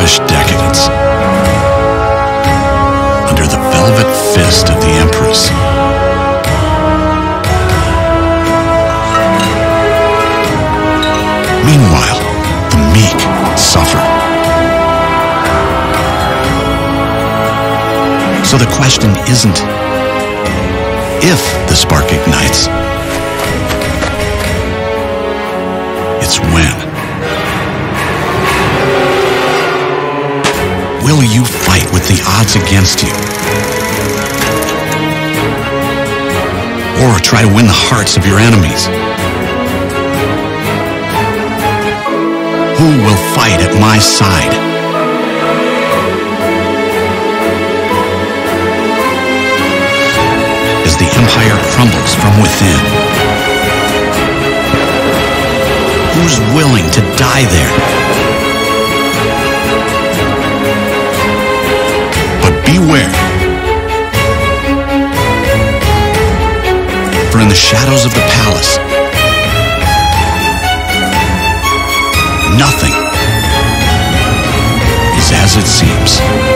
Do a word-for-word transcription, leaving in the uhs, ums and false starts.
hellish decadence, under the velvet fist of the Empress. Meanwhile, the meek suffer. So the question isn't if the spark ignites, it's when. Will you fight with the odds against you? Or try to win the hearts of your enemies? Who will fight at my side? As the empire crumbles from within, who's willing to die there? But beware, for in the shadows of the palace, nothing is as it seems.